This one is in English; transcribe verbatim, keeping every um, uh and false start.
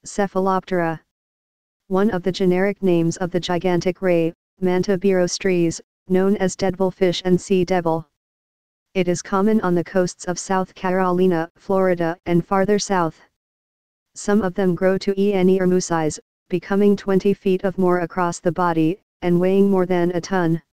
Cephaloptera. One of the generic names of the gigantic ray, Manta birostries, known as devilfish and sea devil. It is common on the coasts of South Carolina, Florida, and farther south. Some of them grow to enormous size, becoming twenty feet or more across the body, and weighing more than a ton.